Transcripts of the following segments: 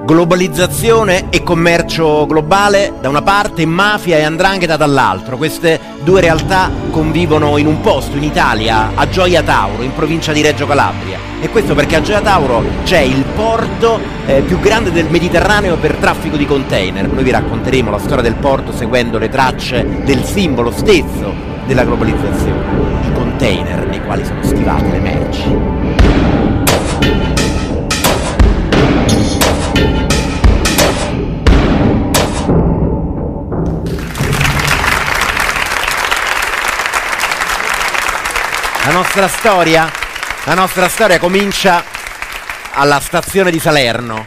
Globalizzazione e commercio globale da una parte, mafia e 'ndrangheta dall'altro. Queste due realtà convivono in un posto in Italia, a Gioia Tauro, in provincia di Reggio Calabria. E questo perché a Gioia Tauro c'è il porto più grande del Mediterraneo per traffico di container. Noi vi racconteremo la storia del porto seguendo le tracce del simbolo stesso della globalizzazione, i container nei quali sono schivate le merci. La nostra storia comincia alla stazione di Salerno.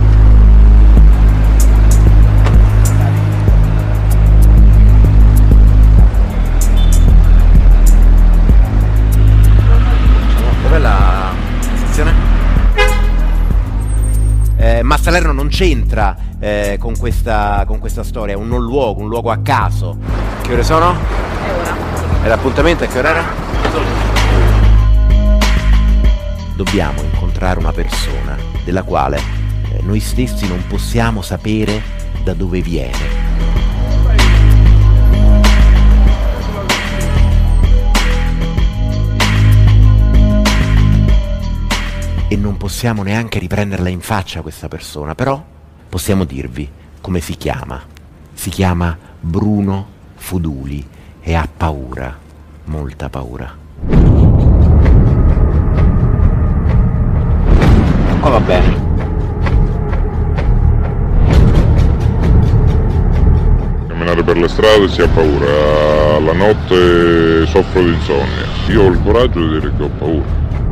Dov'è la stazione? Ma Salerno non c'entra con questa storia, è un non luogo, un luogo a caso. Che ore sono? È ora. E l'appuntamento a che ora era? Dobbiamo incontrare una persona della quale noi stessi non possiamo sapere da dove viene. E non possiamo neanche riprenderla in faccia questa persona, però possiamo dirvi come si chiama. Si chiama Bruno Fuduli e ha paura, molta paura. Oh, va bene. Camminare per le strade si ha paura, la notte soffro di insonnia. Io ho il coraggio di dire che ho paura.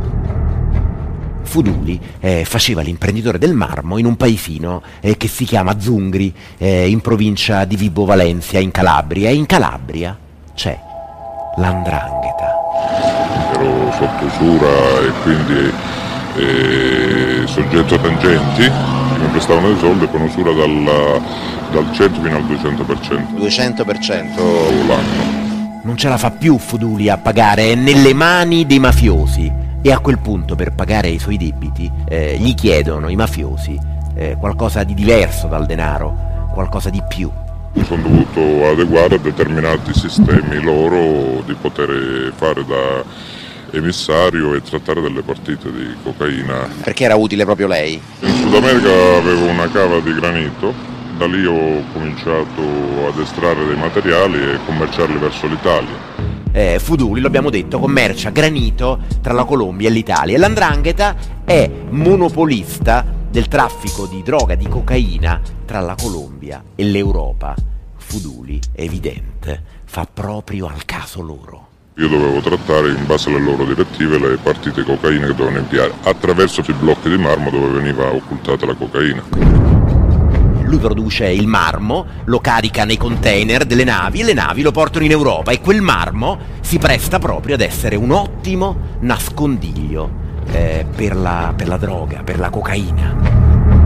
Fuduli faceva l'imprenditore del marmo in un paesino che si chiama Zungri, in provincia di Vibo Valentia, in Calabria. E in Calabria c'è l''ndrangheta. Ero sotto usura e quindi soggetto a tangenti che mi prestavano dei soldi con usura dal 100 fino al 200%. 200%? L'anno. Non ce la fa più Fuduli a pagare, è nelle mani dei mafiosi. E a quel punto, per pagare i suoi debiti, gli chiedono i mafiosi qualcosa di diverso dal denaro, qualcosa di più. Mi sono dovuto adeguare a determinati sistemi loro di poter fare da emissario e trattare delle partite di cocaina. Perché era utile proprio lei? In Sud America avevo una cava di granito, da lì ho cominciato ad estrarre dei materiali e commerciarli verso l'Italia. Fuduli, lo abbiamo detto, commercia granito tra la Colombia e l'Italia e l''ndrangheta è monopolista del traffico di droga, di cocaina tra la Colombia e l'Europa. Fuduli, è evidente, fa proprio al caso loro. Io dovevo trattare in base alle loro direttive le partite di cocaina che dovevano inviare attraverso i blocchi di marmo dove veniva occultata la cocaina. Lui produce il marmo, lo carica nei container delle navi e le navi lo portano in Europa e quel marmo si presta proprio ad essere un ottimo nascondiglio per la droga, per la cocaina.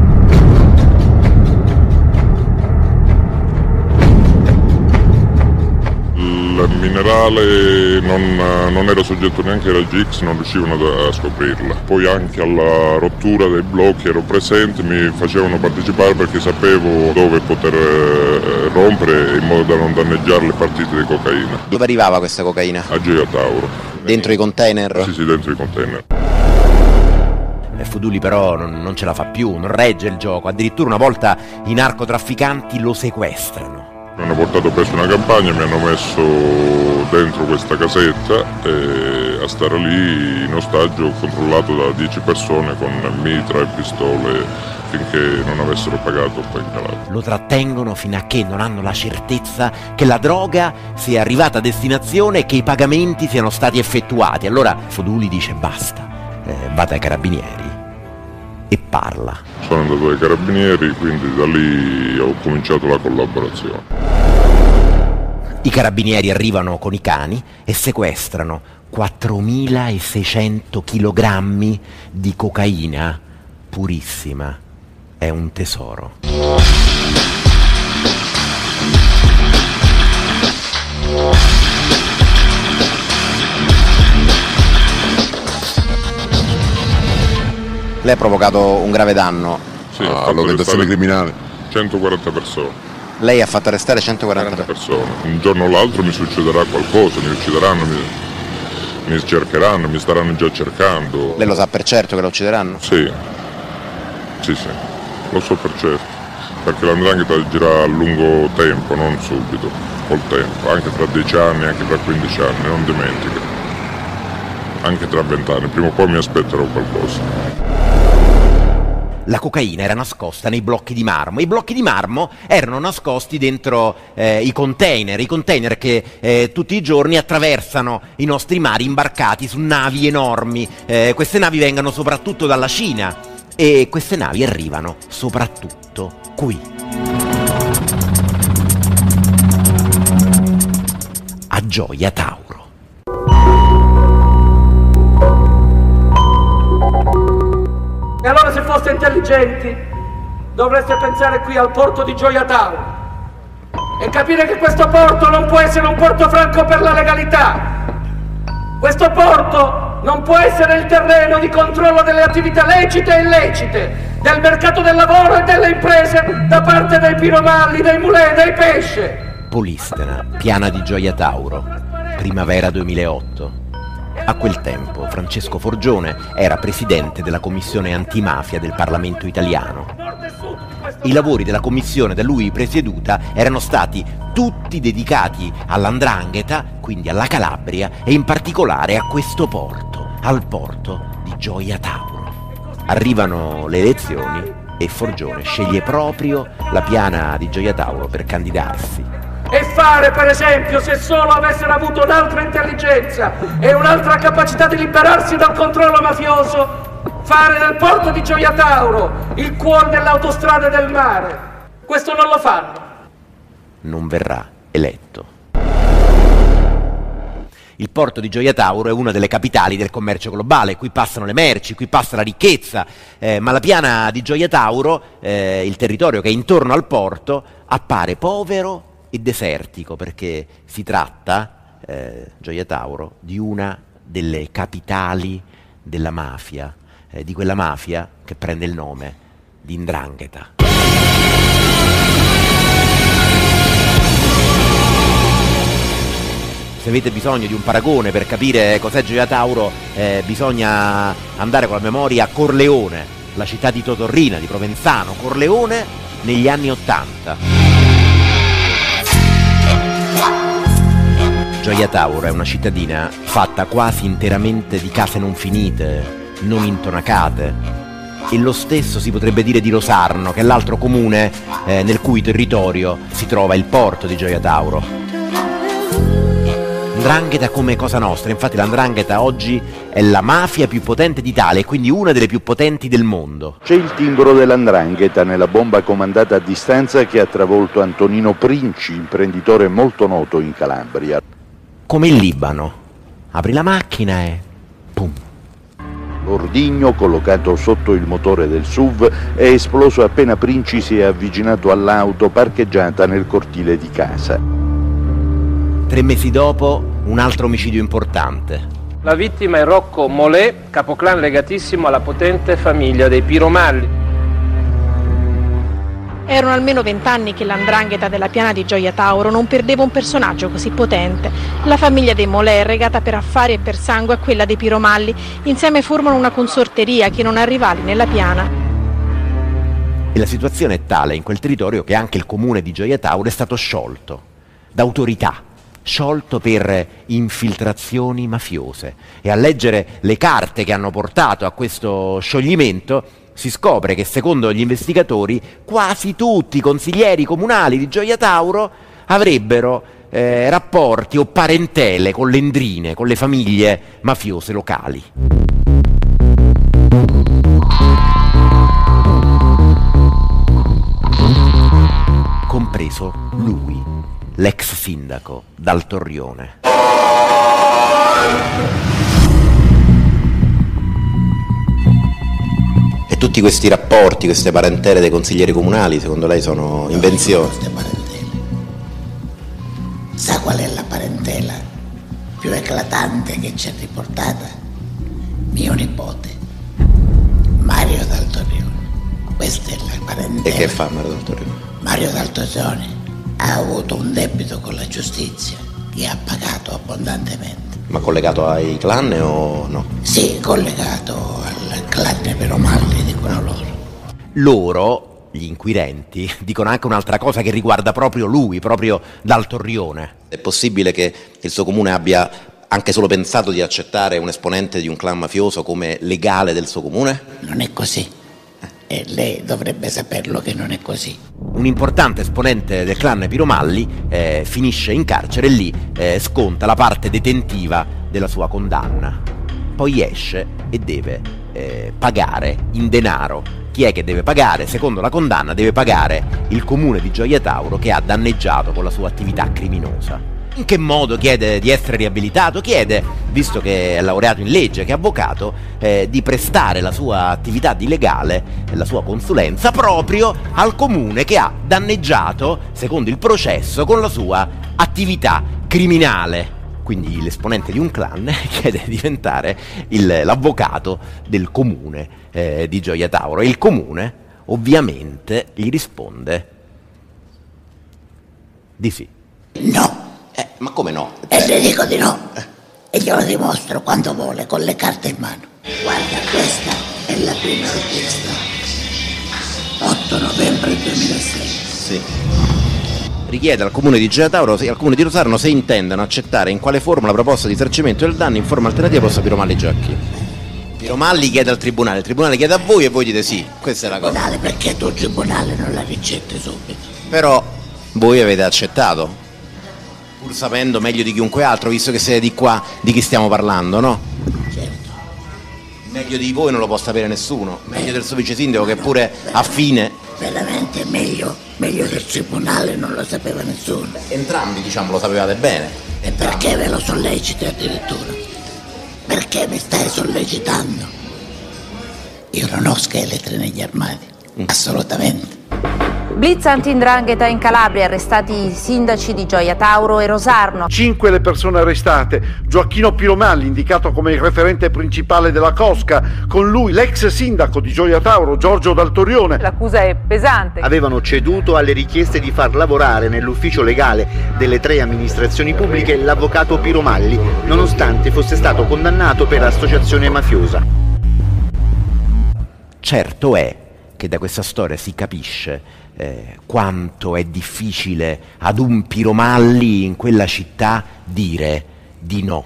Il minerale non era soggetto neanche ai raggi X, non riuscivano a scoprirla. Poi anche alla rottura dei blocchi ero presente, mi facevano partecipare perché sapevo dove poter rompere in modo da non danneggiare le partite di cocaina. Dove arrivava questa cocaina? A Gioia Tauro. Dentro i container? Sì, dentro i container. Fuduli però non ce la fa più, non regge il gioco, addirittura una volta i narcotrafficanti lo sequestrano. Mi hanno portato presso una campagna, mi hanno messo dentro questa casetta e a stare lì in ostaggio controllato da 10 persone con mitra e pistole finché non avessero pagato qua in Calabria. Lo trattengono fino a che non hanno la certezza che la droga sia arrivata a destinazione e che i pagamenti siano stati effettuati. Allora Fuduli dice basta, vada ai carabinieri e parla. Sono andato ai carabinieri, quindi da lì ho cominciato la collaborazione. I carabinieri arrivano con i cani e sequestrano 4.600 chilogrammi di cocaina purissima. È un tesoro. Lei ha provocato un grave danno Sì, all'organizzazione criminale. 140 persone. Lei ha fatto arrestare 140 persone. Un giorno o l'altro mi succederà qualcosa, mi uccideranno, mi cercheranno, mi staranno già cercando. Lei lo sa per certo che lo uccideranno? Sì, lo so per certo. Perché l''ndrangheta agirà a lungo tempo, non subito, col tempo, anche tra 10 anni, anche tra 15 anni, non dimentica. Anche tra 20 anni, prima o poi mi aspetterò qualcosa. La cocaina era nascosta nei blocchi di marmo. I blocchi di marmo erano nascosti dentro i container che tutti i giorni attraversano i nostri mari imbarcati su navi enormi. Queste navi vengono soprattutto dalla Cina e queste navi arrivano soprattutto qui, a Gioia Tauro. E allora, se foste intelligenti, dovreste pensare qui al porto di Gioia Tauro e capire che questo porto non può essere un porto franco per la legalità. Questo porto non può essere il terreno di controllo delle attività lecite e illecite, del mercato del lavoro e delle imprese da parte dei piromalli, dei mulè, dei pesce. Polistena, piana di Gioia Tauro, primavera 2008. A quel tempo Francesco Forgione era presidente della commissione antimafia del Parlamento italiano. I lavori della commissione da lui presieduta erano stati tutti dedicati all''ndrangheta, quindi alla Calabria, e in particolare a questo porto, al porto di Gioia Tauro. Arrivano le elezioni e Forgione sceglie proprio la piana di Gioia Tauro per candidarsi. E fare, per esempio, se solo avessero avuto un'altra intelligenza e un'altra capacità di liberarsi dal controllo mafioso, fare del porto di Gioia Tauro il cuore dell'autostrada del mare. Questo non lo fanno. Non verrà eletto. Il porto di Gioia Tauro è una delle capitali del commercio globale, qui passano le merci, qui passa la ricchezza, ma la piana di Gioia Tauro, il territorio che è intorno al porto, appare povero e desertico, perché si tratta, Gioia Tauro, di una delle capitali della mafia, di quella mafia che prende il nome di 'ndrangheta. Se avete bisogno di un paragone per capire cos'è Gioia Tauro, bisogna andare con la memoria a Corleone, la città di Totorrina, di Provenzano. Corleone negli anni '80. Gioia Tauro è una cittadina fatta quasi interamente di case non finite, non intonacate, e lo stesso si potrebbe dire di Rosarno, che è l'altro comune nel cui territorio si trova il porto di Gioia Tauro. 'Ndrangheta come Cosa Nostra, infatti la 'ndrangheta oggi è la mafia più potente d'Italia e quindi una delle più potenti del mondo. C'è il timbro della 'ndrangheta nella bomba comandata a distanza che ha travolto Antonino Princi, imprenditore molto noto in Calabria. Come il Libano, apri la macchina e pum. L'ordigno, collocato sotto il motore del SUV, è esploso appena Princi si è avvicinato all'auto parcheggiata nel cortile di casa. 3 mesi dopo, un altro omicidio importante. La vittima è Rocco Molè, capoclan legatissimo alla potente famiglia dei Piromalli. Erano almeno 20 anni che l''ndrangheta della piana di Gioia Tauro non perdeva un personaggio così potente. La famiglia dei Molè, regata per affari e per sangue a quella dei Piromalli, insieme formano una consorteria che non ha rivali nella piana. E la situazione è tale in quel territorio che anche il comune di Gioia Tauro è stato sciolto da autorità, sciolto per infiltrazioni mafiose. E a leggere le carte che hanno portato a questo scioglimento si scopre che, secondo gli investigatori, quasi tutti i consiglieri comunali di Gioia Tauro avrebbero rapporti o parentele con le 'ndrine, con le famiglie mafiose locali. Compreso lui, l'ex sindaco Dal Torrione. E tutti questi rapporti, queste parentele dei consiglieri comunali, secondo lei sono invenzioni? Queste parentele. Sa qual è la parentela più eclatante che ci ha riportata? Mio nipote, Mario Dal Torrione. Questa è la parentela. E che fa Mario D'Altorione? Mario D'Altorione ha avuto un debito con la giustizia che ha pagato abbondantemente. Ma collegato ai clan o no? Sì, collegato al clan Piromalli, dicono loro. Loro, gli inquirenti, dicono anche un'altra cosa che riguarda proprio lui, proprio D'Altorione. È possibile che il suo comune abbia anche solo pensato di accettare un esponente di un clan mafioso come legale del suo comune? Non è così. E lei dovrebbe saperlo che non è così. Un importante esponente del clan Piromalli finisce in carcere e lì sconta la parte detentiva della sua condanna. Poi esce e deve pagare in denaro. Chi è che deve pagare? Secondo la condanna deve pagare il comune di Gioia Tauro che ha danneggiato con la sua attività criminosa. In che modo chiede di essere riabilitato? Chiede, visto che è laureato in legge, che è avvocato, di prestare la sua attività di legale, la sua consulenza, proprio al comune che ha danneggiato, secondo il processo, con la sua attività criminale. Quindi l'esponente di un clan chiede di diventare l'avvocato del comune di Gioia Tauro. E il comune, ovviamente, gli risponde di sì. No. Ma come no? E le dico di no. E glielo dimostro quando vuole, con le carte in mano. Guarda, questa è la prima richiesta. 8 novembre 2006. Sì. Richiede al comune di Gioia Tauro e al comune di Rosarno se intendano accettare in quale forma la proposta di risarcimento del danno in forma alternativa possa Piromalli Giacchi. Piromalli chiede al tribunale, il tribunale chiede a voi e voi dite sì. Questa è la cosa. Tribunale, perché tu il tribunale non la ricetti subito? Però voi avete accettato, pur sapendo meglio di chiunque altro, visto che siete di qua, di chi stiamo parlando, no? Certo. Meglio di voi non lo può sapere nessuno, meglio del suo vice sindaco che pure a fine... Veramente meglio del tribunale non lo sapeva nessuno. Entrambi, diciamo, lo sapevate bene. E perché ve lo solleciti addirittura? Perché mi stai sollecitando? Io non ho scheletri negli armadi, assolutamente. Blitz anti-'ndrangheta in Calabria, arrestati i sindaci di Gioia Tauro e Rosarno. 5 le persone arrestate. Gioacchino Piromalli, indicato come il referente principale della cosca, con lui l'ex sindaco di Gioia Tauro, Giorgio D'Altorione. L'accusa è pesante. Avevano ceduto alle richieste di far lavorare nell'ufficio legale delle 3 amministrazioni pubbliche l'avvocato Piromalli, nonostante fosse stato condannato per associazione mafiosa. Certo è che da questa storia si capisce quanto è difficile ad un Piromalli in quella città dire di no.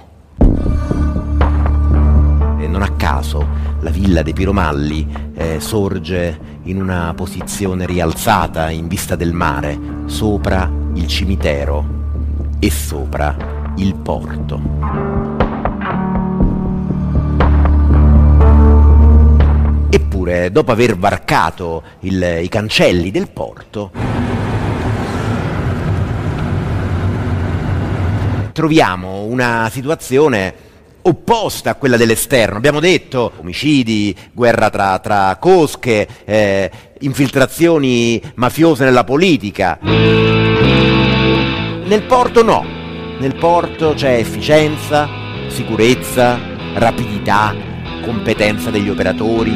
E non a caso la villa dei Piromalli sorge in una posizione rialzata in vista del mare, sopra il cimitero e sopra il porto. Eppure, dopo aver varcato i cancelli del porto, troviamo una situazione opposta a quella dell'esterno. Abbiamo detto omicidi, guerra tra cosche, infiltrazioni mafiose nella politica. Nel porto no, nel porto c'è efficienza, sicurezza, rapidità, competenza degli operatori.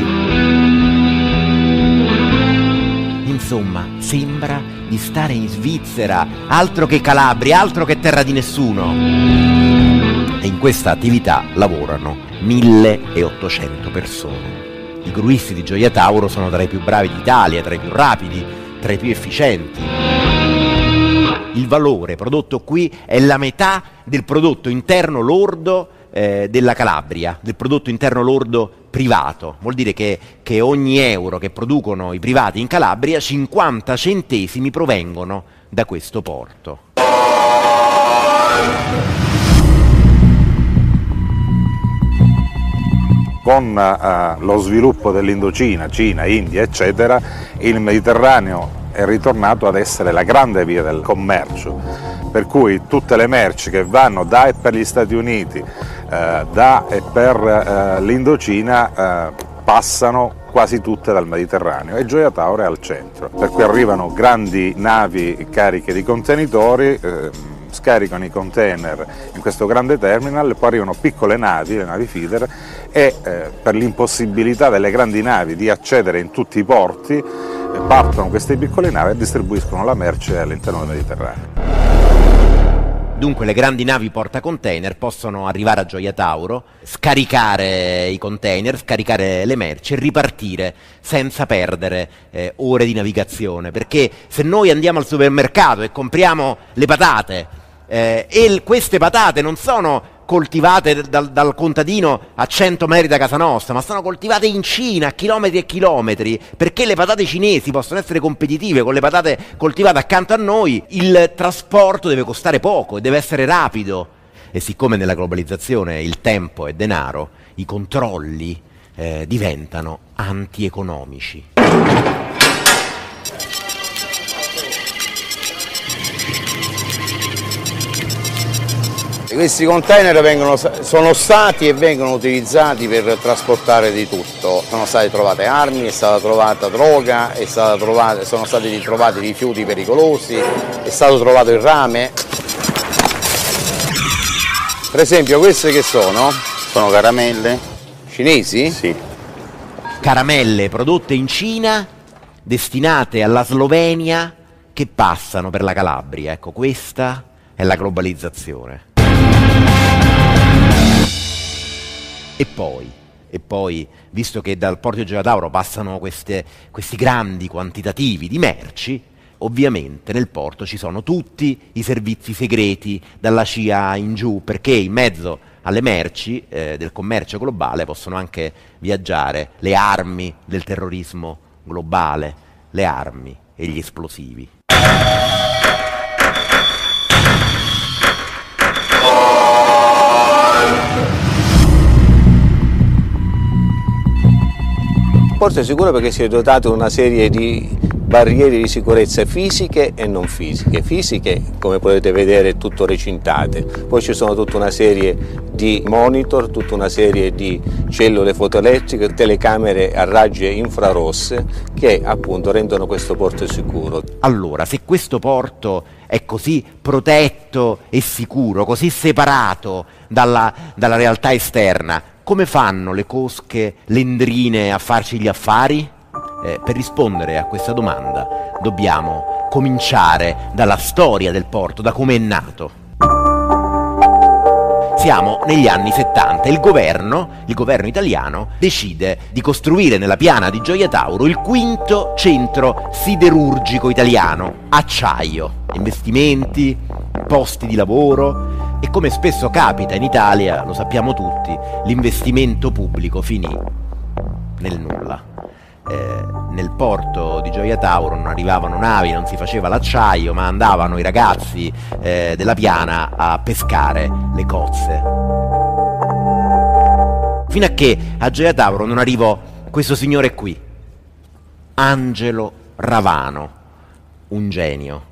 Insomma, sembra di stare in Svizzera, altro che Calabria, altro che terra di nessuno. E in questa attività lavorano 1800 persone. I gruisti di Gioia Tauro sono tra i più bravi d'Italia, tra i più rapidi, tra i più efficienti. Il valore prodotto qui è la metà del prodotto interno lordo della Calabria, del prodotto interno lordo privato. Vuol dire che ogni euro che producono i privati in Calabria, 50 centesimi provengono da questo porto. Con lo sviluppo dell'Indocina, Cina, India, eccetera, il Mediterraneo è ritornato ad essere la grande via del commercio, per cui tutte le merci che vanno da e per gli Stati Uniti, da e per l'Indocina passano quasi tutte dal Mediterraneo e Gioia Tauro è al centro, per cui arrivano grandi navi cariche di contenitori, scaricano i container in questo grande terminal, poi arrivano piccole navi, le navi feeder, e per l'impossibilità delle grandi navi di accedere in tutti i porti, partono queste piccole navi e distribuiscono la merce all'interno del Mediterraneo. Dunque le grandi navi portacontainer possono arrivare a Gioia Tauro, scaricare i container, scaricare le merci e ripartire senza perdere ore di navigazione, perché se noi andiamo al supermercato e compriamo le patate e queste patate non sono coltivate dal contadino a 100 metri da casa nostra, ma sono coltivate in Cina a chilometri e chilometri, perché le patate cinesi possono essere competitive con le patate coltivate accanto a noi, il trasporto deve costare poco e deve essere rapido. E siccome nella globalizzazione il tempo è denaro, i controlli diventano antieconomici. Questi container sono stati e vengono utilizzati per trasportare di tutto. Sono state trovate armi, è stata trovata droga, sono stati ritrovati rifiuti pericolosi, è stato trovato il rame. Per esempio queste che sono? Sono caramelle. Cinesi? Sì. Caramelle prodotte in Cina, destinate alla Slovenia, che passano per la Calabria. Ecco, questa è la globalizzazione. E poi, visto che dal porto di Gioia Tauro passano questi grandi quantitativi di merci, ovviamente nel porto ci sono tutti i servizi segreti dalla CIA in giù, perché in mezzo alle merci del commercio globale possono anche viaggiare le armi del terrorismo globale, le armi e gli esplosivi. Il porto è sicuro perché si è dotato di una serie di barriere di sicurezza fisiche e non fisiche. Fisiche, come potete vedere, tutto recintate. Poi ci sono tutta una serie di monitor, tutta una serie di cellule fotoelettriche, telecamere a raggi infrarosse che appunto rendono questo porto sicuro. Allora, se questo porto è così protetto e sicuro, così separato dalla realtà esterna, come fanno le cosche lendrine a farci gli affari? Per rispondere a questa domanda dobbiamo cominciare dalla storia del porto, da come è nato. Siamo negli anni 70 e il governo italiano decide di costruire nella piana di Gioia Tauro il quinto centro siderurgico italiano, acciaio, investimenti, posti di lavoro e, come spesso capita in Italia, lo sappiamo tutti, l'investimento pubblico finì nel nulla. Nel porto di Gioia Tauro non arrivavano navi, non si faceva l'acciaio, ma andavano i ragazzi della piana a pescare le cozze. Fino a che a Gioia Tauro non arrivò questo signore qui, Angelo Ravano, un genio.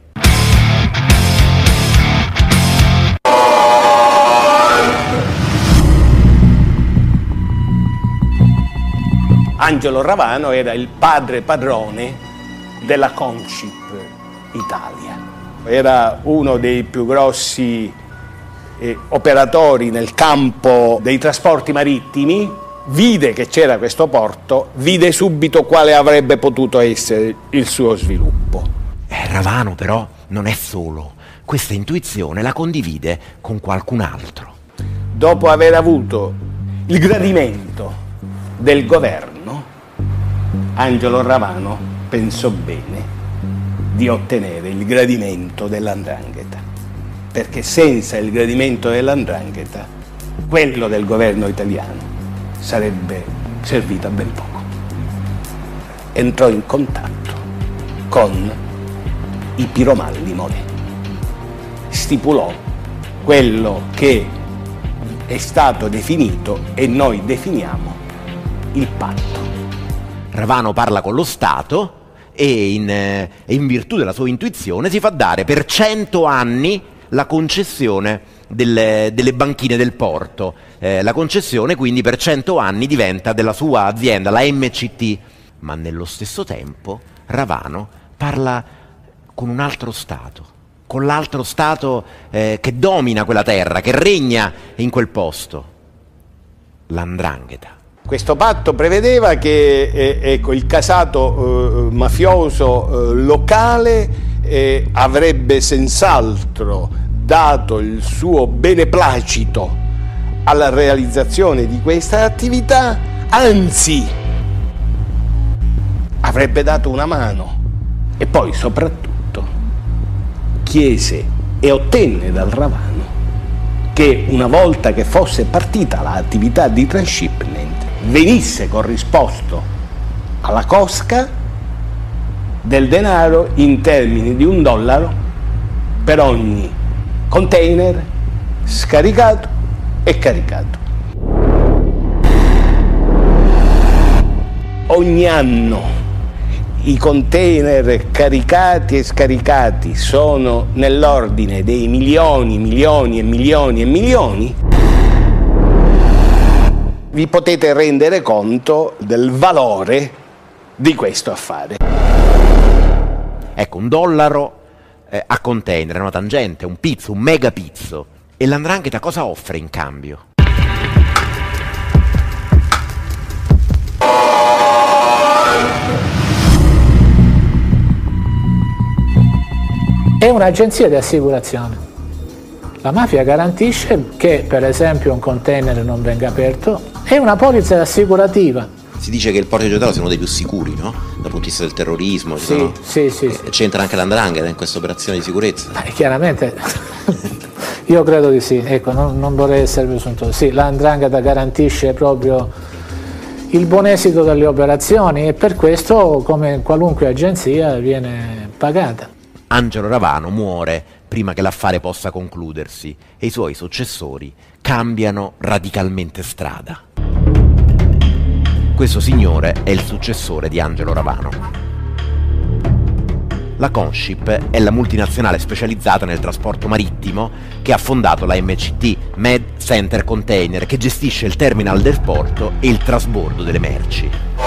Angelo Ravano era il padre padrone della Consip Italia. Era uno dei più grossi operatori nel campo dei trasporti marittimi, vide che c'era questo porto, vide subito quale avrebbe potuto essere il suo sviluppo. Ravano però non è solo, questa intuizione la condivide con qualcun altro. Dopo aver avuto il gradimento del governo, Angelo Ravano pensò bene di ottenere il gradimento dell''ndrangheta, perché senza il gradimento dell''ndrangheta quello del governo italiano sarebbe servito a ben poco. Entrò in contatto con i piromalli Molè, stipulò quello che è stato definito e noi definiamo il patto. Ravano parla con lo Stato e in virtù della sua intuizione si fa dare per 100 anni la concessione delle banchine del porto. La concessione quindi per 100 anni diventa della sua azienda, la MCT, ma nello stesso tempo Ravano parla con un altro Stato, con l'altro Stato che domina quella terra, che regna in quel posto, l''ndrangheta. Questo patto prevedeva che ecco, il casato mafioso locale avrebbe senz'altro dato il suo beneplacito alla realizzazione di questa attività, anzi avrebbe dato una mano e poi soprattutto chiese e ottenne dal Ravano che una volta che fosse partita l'attività di transshipment venisse corrisposto alla cosca del denaro in termini di $1 per ogni container scaricato e caricato. Ogni anno i container caricati e scaricati sono nell'ordine dei milioni, milioni e milioni e milioni. Vi potete rendere conto del valore di questo affare. Ecco, $1 a container, una tangente, un pizzo, un mega pizzo. E l''ndrangheta cosa offre in cambio? È un'agenzia di assicurazione. La mafia garantisce che, per esempio, un container non venga aperto. È una polizza assicurativa. Si dice che il porto di Gioia Tauro sia uno dei più sicuri, no? Dal punto di vista del terrorismo. Sì. C'entra anche l''ndrangheta in questa operazione di sicurezza? Chiaramente, io credo di sì. Ecco, non vorrei essere presuntuoso. Sì, l''ndrangheta garantisce proprio il buon esito delle operazioni e per questo, come qualunque agenzia, viene pagata. Angelo Ravano muore prima che l'affare possa concludersi e i suoi successori cambiano radicalmente strada. Questo signore è il successore di Angelo Ravano. La Consip è la multinazionale specializzata nel trasporto marittimo che ha fondato la MCT, Med Center Container, che gestisce il terminal del porto e il trasbordo delle merci.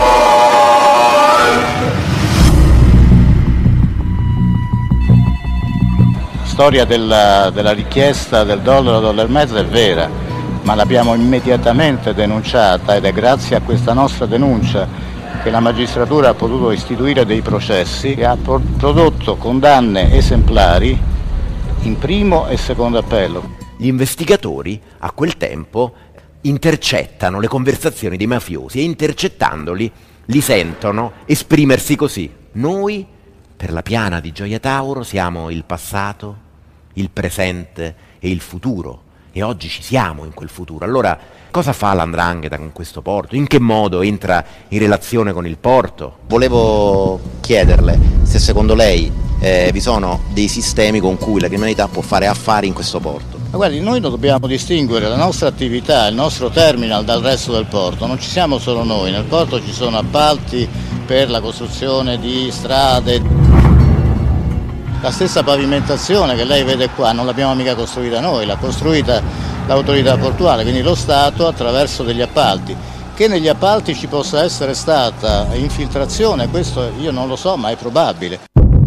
La storia della richiesta del $1,5 è vera, ma l'abbiamo immediatamente denunciata ed è grazie a questa nostra denuncia che la magistratura ha potuto istituire dei processi che ha prodotto condanne esemplari in primo e secondo appello. Gli investigatori a quel tempo intercettano le conversazioni dei mafiosi e intercettandoli li sentono esprimersi così: noi per la piana di Gioia Tauro siamo il passato, il presente e il futuro, e oggi ci siamo in quel futuro. Allora, cosa fa l''ndrangheta con questo porto? In che modo entra in relazione con il porto? Volevo chiederle se secondo lei vi sono dei sistemi con cui la criminalità può fare affari in questo porto. Ma guardi, noi lo dobbiamo distinguere la nostra attività, il nostro terminal dal resto del porto. Non ci siamo solo noi, nel porto ci sono appalti per la costruzione di strade. La stessa pavimentazione che lei vede qua non l'abbiamo mica costruita noi, l'ha costruita l'autorità portuale, quindi lo Stato attraverso degli appalti. Che negli appalti ci possa essere stata infiltrazione, questo io non lo so, ma è probabile.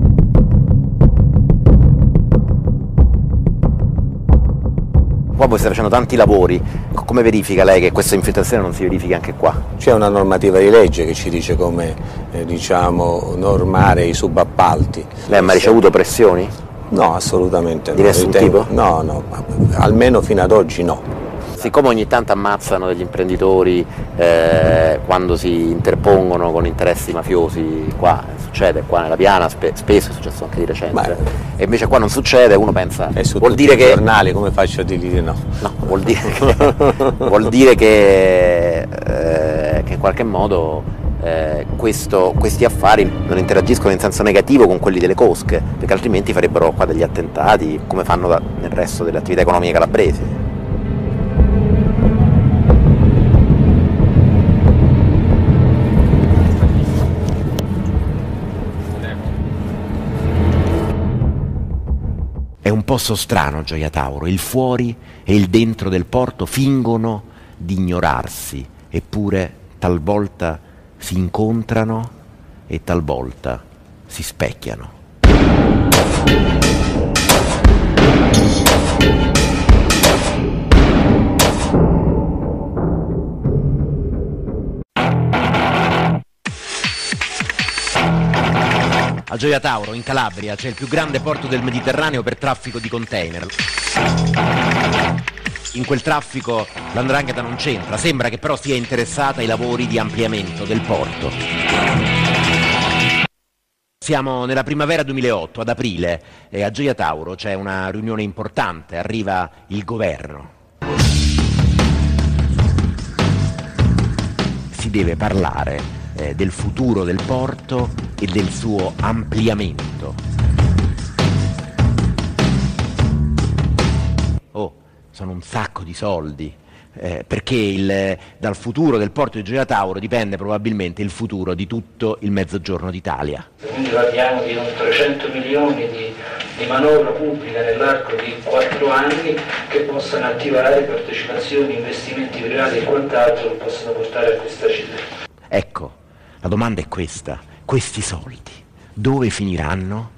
Qua voi state facendo tanti lavori, come verifica lei che questa infiltrazione non si verifichi anche qua? C'è una normativa di legge che ci dice come diciamo, normare i subappalti. Lei ha mai ricevuto pressioni? No, assolutamente no. Di nessun tipo? No, almeno fino ad oggi no. Siccome ogni tanto ammazzano degli imprenditori quando si interpongono con interessi mafiosi, qua succede, qua nella piana spesso è successo anche di recente, e invece qua non succede, uno pensa, vuol dire che... giornali, come faccio a dirgli di no? No, vuol dire che in qualche modo questi affari non interagiscono in senso negativo con quelli delle cosche, perché altrimenti farebbero qua degli attentati come fanno nel resto delle attività economiche calabresi. È un posto strano Gioia Tauro, il fuori e il dentro del porto fingono di ignorarsi, eppure talvolta si incontrano e talvolta si specchiano. A Gioia Tauro, in Calabria, c'è il più grande porto del Mediterraneo per traffico di container. In quel traffico l''ndrangheta non c'entra, sembra che però sia interessata ai lavori di ampliamento del porto. Siamo nella primavera 2008, ad aprile, e a Gioia Tauro c'è una riunione importante, arriva il governo. Si deve parlare del futuro del porto e del suo ampliamento. Oh, sono un sacco di soldi, perché dal futuro del porto di Gioia Tauro dipende probabilmente il futuro di tutto il Mezzogiorno d'Italia. Quindi parliamo di 300 milioni di manovra pubblica nell'arco di 4 anni che possano attivare partecipazioni, investimenti privati e quant'altro che possono portare a questa cifra. Ecco, la domanda è questa: questi soldi dove finiranno?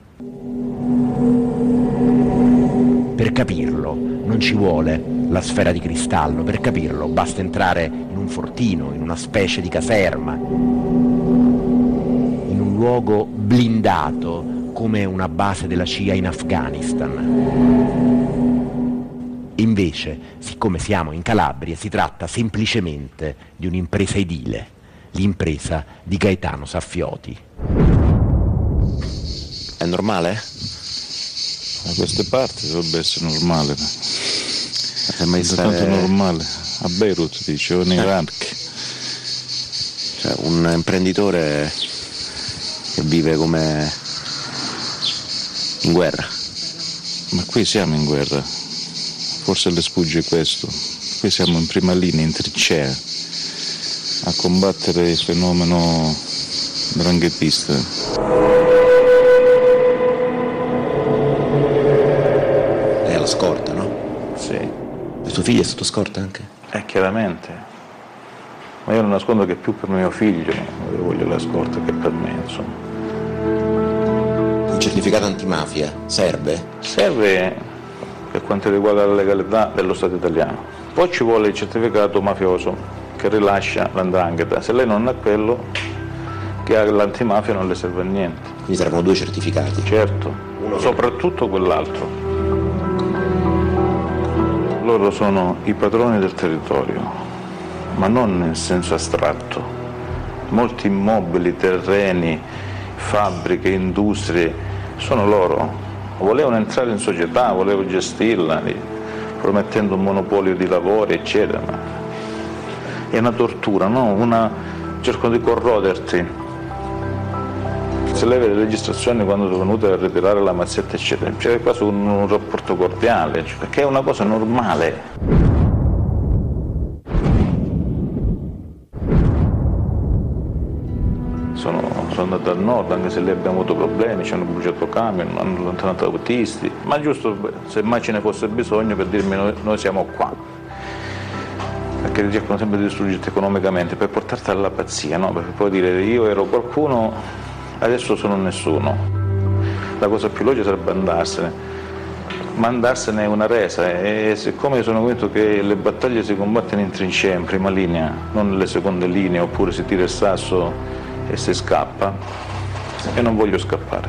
Per capirlo non ci vuole la sfera di cristallo, per capirlo basta entrare in un fortino, in una specie di caserma, in un luogo blindato come una base della CIA in Afghanistan. Invece, siccome siamo in Calabria, si tratta semplicemente di un'impresa edile, l'impresa di Gaetano Saffioti. È normale? Da queste parti dovrebbe essere normale. È mai tanto normale. A Beirut dice, o in Iraq. Cioè, un imprenditore che vive come in guerra. Ma qui siamo in guerra. Forse le sfugge questo. Qui siamo in prima linea, in trincea, a combattere il fenomeno dranghetista. È alla scorta, no? Sì. E tuo figlio è sotto scorta anche? Chiaramente. Ma io non nascondo che più per mio figlio io voglio la scorta che per me, insomma. Un certificato antimafia serve? Serve per quanto riguarda la legalità dello Stato italiano. Poi ci vuole il certificato mafioso che rilascia l''ndrangheta. Se lei non ha quello, che ha l'antimafia, non le serve a niente. Quindi servono 2 certificati? Certo, soprattutto quell'altro. Loro sono i padroni del territorio, ma non nel senso astratto. Molti immobili, terreni, fabbriche, industrie, sono loro. Volevano entrare in società, volevano gestirla, promettendo un monopolio di lavori, eccetera. Ma è una tortura, no? Cercano di corroderti. Se lei vede le registrazioni quando sono venute a ritirare la mazzetta, eccetera, c'è quasi un rapporto cordiale, perché è una cosa normale. Sono andato al nord, anche se lì abbiamo avuto problemi, ci hanno bruciato camion, hanno allontanato autisti, ma giusto se mai ce ne fosse bisogno per dirmi noi siamo qua. Perché cercano sempre di distruggerti economicamente per portarti alla pazzia, no? Perché poi dire io ero qualcuno, adesso sono nessuno. La cosa più logica sarebbe andarsene, ma andarsene è una resa, e siccome io sono convinto che le battaglie si combattono in trincea, in prima linea, non nelle seconde linee, oppure si tira il sasso e si scappa, e non voglio scappare.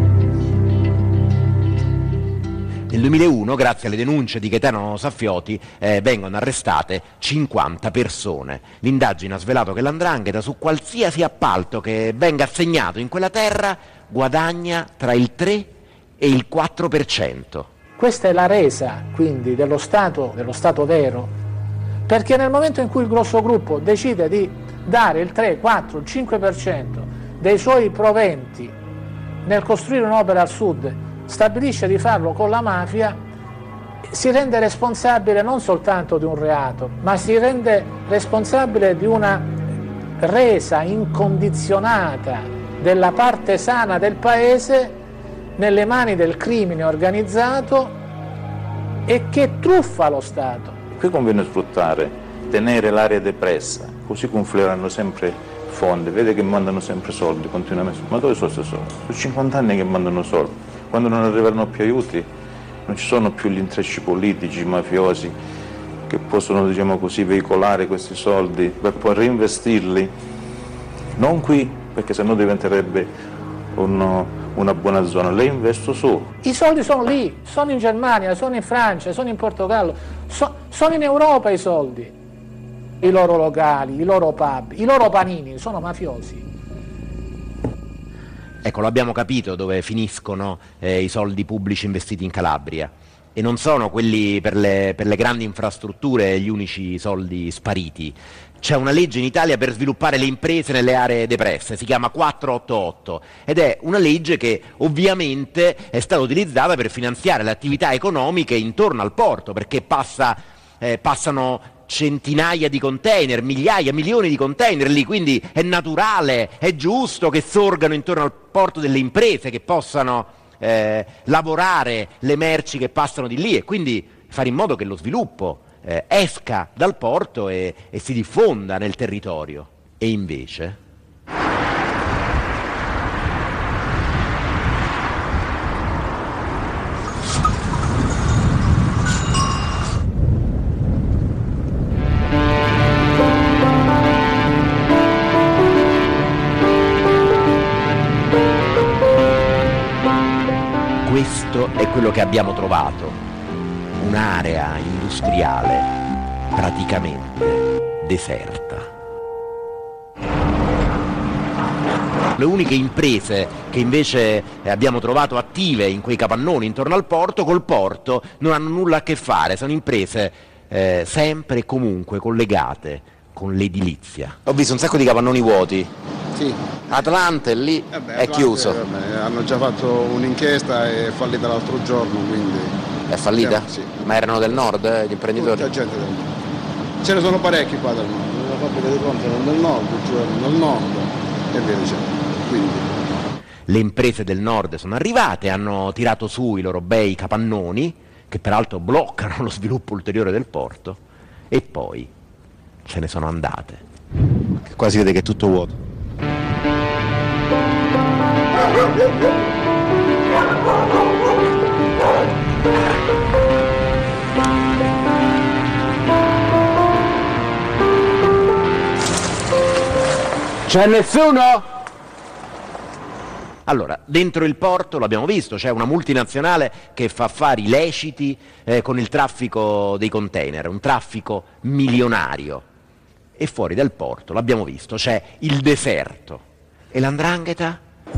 Nel 2001, grazie alle denunce di Gaetano Saffioti, vengono arrestate 50 persone. L'indagine ha svelato che l''ndrangheta, su qualsiasi appalto che venga assegnato in quella terra, guadagna tra il 3 e il 4%. Questa è la resa, quindi, dello Stato vero, perché nel momento in cui il grosso gruppo decide di dare il 3, 4, il 5% dei suoi proventi nel costruire un'opera al sud, stabilisce di farlo con la mafia, si rende responsabile non soltanto di un reato, ma si rende responsabile di una resa incondizionata della parte sana del paese nelle mani del crimine organizzato e che truffa lo Stato. Qui conviene sfruttare, tenere l'area depressa, così confluiranno sempre fondi, vede che mandano sempre soldi continuamente, ma dove sono questi soldi? Sono 50 anni che mandano soldi, quando non arriveranno più aiuti non ci sono più gli intrecci politici, mafiosi, che possono, diciamo così, veicolare questi soldi per poi reinvestirli, non qui, perché sennò diventerebbe un una buona zona, le investo su. I soldi sono lì, sono in Germania, sono in Francia, sono in Portogallo, sono in Europa i soldi. I loro locali, i loro pub, i loro panini sono mafiosi. Ecco, l'abbiamo capito dove finiscono i soldi pubblici investiti in Calabria, e non sono quelli per le grandi infrastrutture gli unici soldi spariti. C'è una legge in Italia per sviluppare le imprese nelle aree depresse, si chiama 488, ed è una legge che ovviamente è stata utilizzata per finanziare le attività economiche intorno al porto, perché passano centinaia di container, migliaia, milioni di container lì, quindi è naturale, è giusto che sorgano intorno al porto delle imprese che possano lavorare le merci che passano di lì, e quindi fare in modo che lo sviluppo esca dal porto e si diffonda nel territorio. E invece questo è quello che abbiamo trovato, un'area industriale praticamente deserta. Le uniche imprese che invece abbiamo trovato attive in quei capannoni intorno al porto, col porto non hanno nulla a che fare, sono imprese sempre e comunque collegate con l'edilizia. Ho visto un sacco di capannoni vuoti. Sì. Atlante lì è chiuso. Hanno già fatto un'inchiesta e è fallita l'altro giorno, quindi... È fallita? Sì. Ma erano del nord, gli imprenditori? Tutta gente del nord. Ce ne sono parecchi qua del nord. La fabbrica di Ponte erano del nord, giù erano del nord e via dicendo. Quindi... Le imprese del nord sono arrivate, hanno tirato su i loro bei capannoni, che peraltro bloccano lo sviluppo ulteriore del porto, e poi se ne sono andate. Qua si vede che è tutto vuoto. C'è nessuno? Allora, dentro il porto, l'abbiamo visto, c'è una multinazionale che fa affari leciti con il traffico dei container, un traffico milionario. E fuori dal porto, l'abbiamo visto, c'è il deserto. E l''ndrangheta?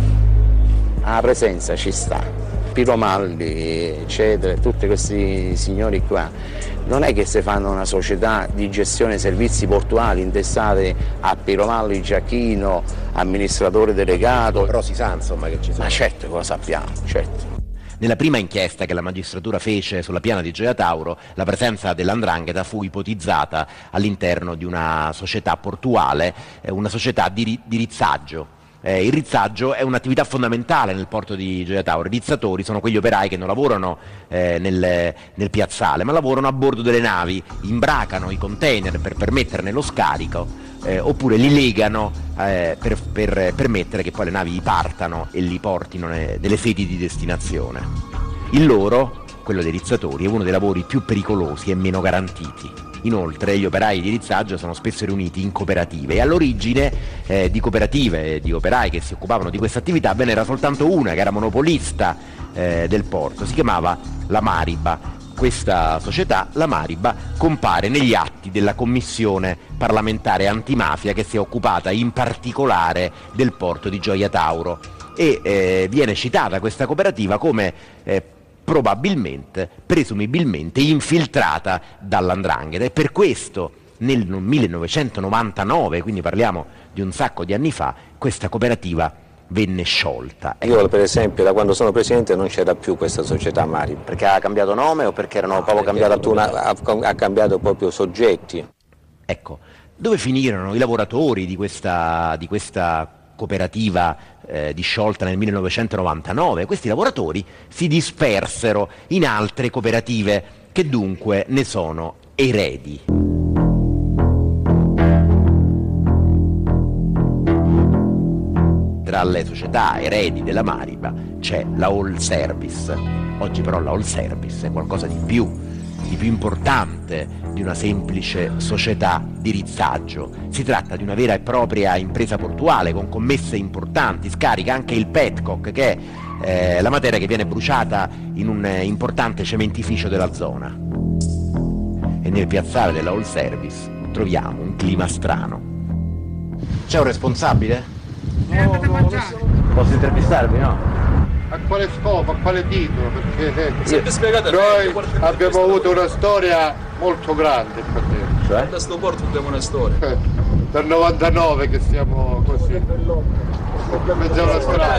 La presenza ci sta. Piromalli, eccetera, tutti questi signori qua, non è che se fanno una società di gestione servizi portuali intestate a Piromalli, Giacchino, amministratore delegato. Però si sa insomma che ci sono. Ma certo, lo sappiamo, certo. Nella prima inchiesta che la magistratura fece sulla piana di Gioia Tauro, la presenza dell''ndrangheta fu ipotizzata all'interno di una società portuale, una società di rizzaggio. Il rizzaggio è un'attività fondamentale nel porto di Gioia Tauro. I rizzatori sono quegli operai che non lavorano nel piazzale, ma lavorano a bordo delle navi, imbracano i container per permetterne lo scarico, oppure li legano per permettere che poi le navi partano e li portino nelle sedi di destinazione. Il loro, quello dei rizzatori, è uno dei lavori più pericolosi e meno garantiti. Inoltre gli operai di rizzaggio sono spesso riuniti in cooperative, e all'origine di cooperative di operai che si occupavano di questa attività ve n'era soltanto una che era monopolista del porto, si chiamava la Mariba. Questa società, la Mariba, compare negli atti della commissione parlamentare antimafia che si è occupata in particolare del porto di Gioia Tauro, e viene citata questa cooperativa come probabilmente, presumibilmente infiltrata dall''ndrangheta, e per questo nel 1999, quindi parliamo di un sacco di anni fa, questa cooperativa venne sciolta. Io per esempio da quando sono presidente non c'era più questa società Mariba. Perché ha cambiato nome o perché erano proprio ha cambiato proprio soggetti. Ecco, dove finirono i lavoratori di questa cooperativa disciolta nel 1999? Questi lavoratori si dispersero in altre cooperative che dunque ne sono eredi. Tra le società eredi della Mariba c'è la All Service. Oggi però la All Service è qualcosa di più. di più importante di una semplice società di rizzaggio. Si tratta di una vera e propria impresa portuale con commesse importanti, scarica anche il petcock, che è la materia che viene bruciata in un importante cementificio della zona. E nel piazzale della All Service troviamo un clima strano. C'è un responsabile? No, Posso intervistarvi, no? a quale scopo, a quale titolo? Perché Sempre spiegate noi abbiamo avuto una storia molto grande qua dentro. Cioè? Da questo porto abbiamo una storia. Dal 99 che siamo così. Mezzo alla strada.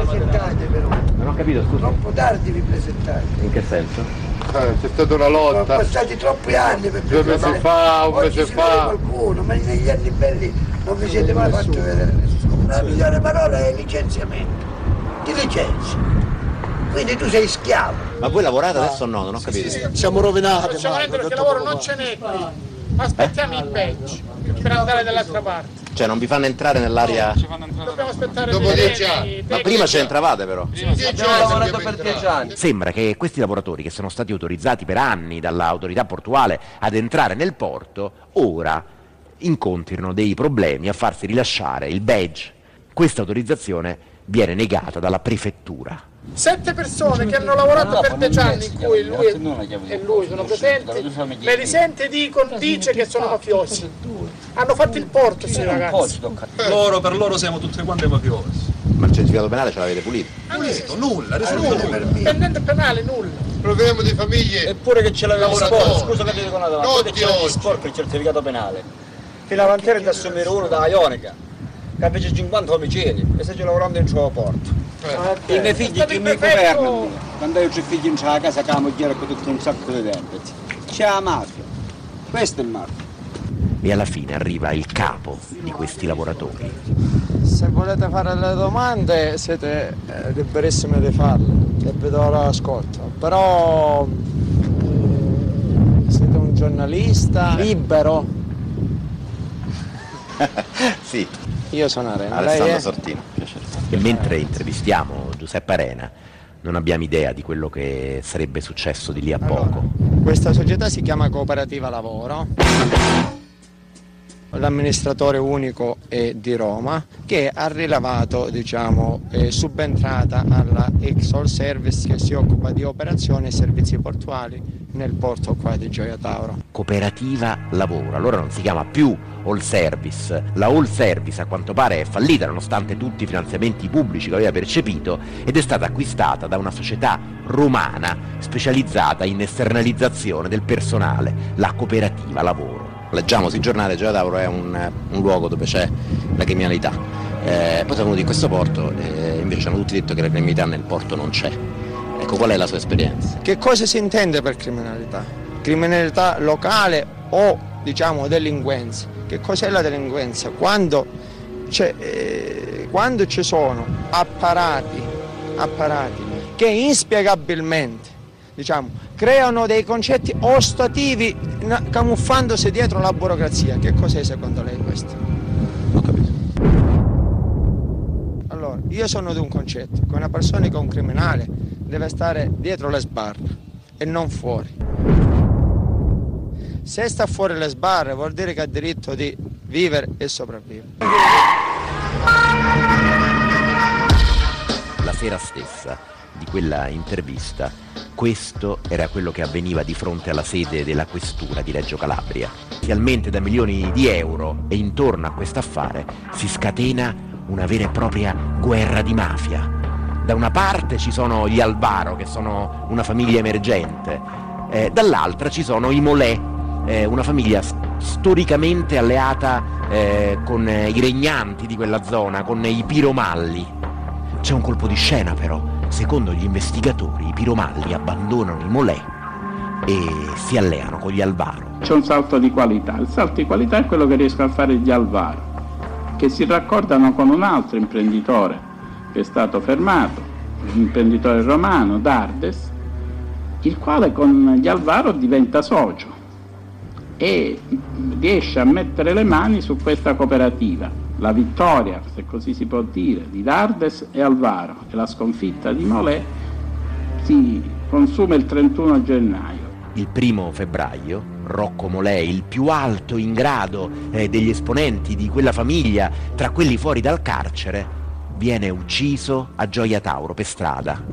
Non ho capito, scusa. Troppo tardi vi presentate. In che senso? C'è stata una lotta. Sono passati troppi anni per 2 mesi fa, un mese fa. Qualcuno, ma negli anni belli non vi siete mai fatto vedere nessuno. La migliore parola è licenziamento. Ti licenzi. Quindi tu sei schiavo. Ma voi lavorate adesso o no? Non ho capito. Sì, siamo rovinati. Facciamo rendere perché lavoro non ce n'è qui. Aspettiamo il badge per andare dall'altra parte. Cioè non vi fanno entrare nell'area... Dobbiamo aspettare dopo 10 anni. Ma prima c'entravate però. Abbiamo lavorato per 10 anni. Sembra che questi lavoratori, che sono stati autorizzati per anni dall'autorità portuale ad entrare nel porto, ora incontrino dei problemi a farsi rilasciare il badge. Questa autorizzazione viene negata dalla prefettura. 7 persone che hanno lavorato per 10 anni, in cui lui e lui sono presenti, me li sente dice che sono mafiosi. Hanno fatto il porto questi ragazzi. Per loro siamo tutti quanti mafiosi. Ma il certificato penale ce l'avete pulito? Pulito, nulla, risultato nulla. Pendente penale, nulla. Proviamo di famiglie. Eppure che ce l'aveva lavoratori. sporco, scusa che ti dico una domanda, poi che ce l'aveva sporco il certificato penale. Fino avanti da assumere uno da Ionica, che fece 50 omicidi e sta lavorando in suo porto. I miei figli che mi governano, quando io ho 3 figli in casa, che la moglie con tutto un sacco di debiti. C'è la mafia, questo è il mafia. E alla fine arriva il capo di questi lavoratori. Se volete fare le domande siete liberissimi di farle e vi do l'ascolto, però siete un giornalista libero. Sì. Io sono Arena. Alessandro Sortino, piacere. E mentre intervistiamo Giuseppe Arena non abbiamo idea di quello che sarebbe successo di lì a poco. Questa società si chiama Cooperativa Lavoro. L'amministratore unico è di Roma, che ha rilevato, è subentrata alla All Service, che si occupa di operazioni e servizi portuali nel porto qua di Gioia Tauro. Cooperativa Lavoro, allora non si chiama più All Service. La All Service a quanto pare è fallita nonostante tutti i finanziamenti pubblici che aveva percepito ed è stata acquistata da una società romana specializzata in esternalizzazione del personale, la Cooperativa Lavoro. Leggiamo sui giornali, Gioia Tauro è un luogo dove c'è la criminalità. Poi siamo venuti in questo porto e invece ci hanno tutti detto che la criminalità nel porto non c'è. Ecco, qual è la sua esperienza? Che cosa si intende per criminalità? Criminalità locale o delinquenza? Che cos'è la delinquenza? Quando ci sono apparati che inspiegabilmente creano dei concetti ostativi camuffandosi dietro la burocrazia. Che cos'è secondo lei questo? Ho capito. Allora, io sono di un concetto, che una persona che è un criminale deve stare dietro le sbarre e non fuori. Se sta fuori le sbarre vuol dire che ha diritto di vivere e sopravvivere. La sera stessa di quella intervista, questo era quello che avveniva di fronte alla sede della questura di Reggio Calabria. Inizialmente da milioni di euro, e intorno a questo affare si scatena una vera e propria guerra di mafia. Da una parte ci sono gli Alvaro, che sono una famiglia emergente, dall'altra ci sono i Molè, una famiglia storicamente alleata con i regnanti di quella zona, con i Piromalli. C'è un colpo di scena però. Secondo gli investigatori i Piromalli abbandonano i Molè e si alleano con gli Alvaro. C'è un salto di qualità, il salto di qualità è quello che riescono a fare gli Alvaro, che si raccordano con un altro imprenditore che è stato fermato, l'imprenditore romano Dardes, il quale con gli Alvaro diventa socio e riesce a mettere le mani su questa cooperativa. La vittoria, se così si può dire, di Dardes e Alvaro e la sconfitta di Molè si consuma il 31 gennaio. Il 1° febbraio Rocco Molè, il più alto in grado degli esponenti di quella famiglia, tra quelli fuori dal carcere, viene ucciso a Gioia Tauro per strada.